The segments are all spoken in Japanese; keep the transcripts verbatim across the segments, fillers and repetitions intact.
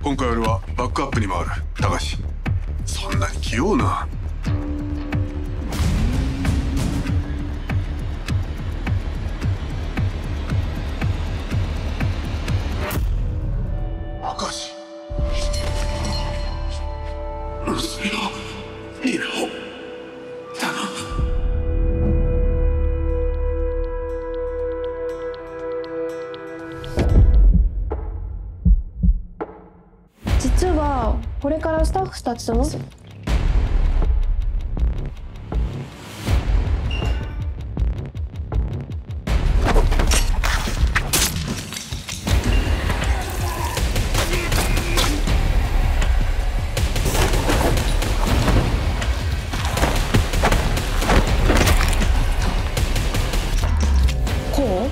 今回俺はバックアップに回る。高橋、そんなに器用な。明石、娘のリナを頼む。 実はこれからスタッフたちとのこう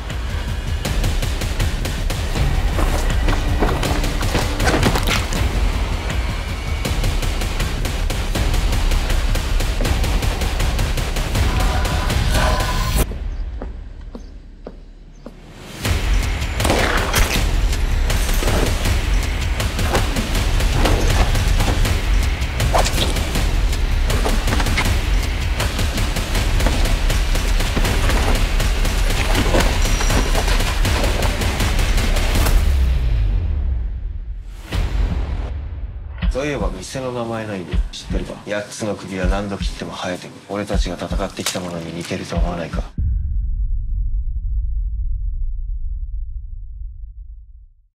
そういえば店の名前の意味知ってるか？やっつの首は何度切っても生えてくる。俺たちが戦ってきたものに似てると思わないか？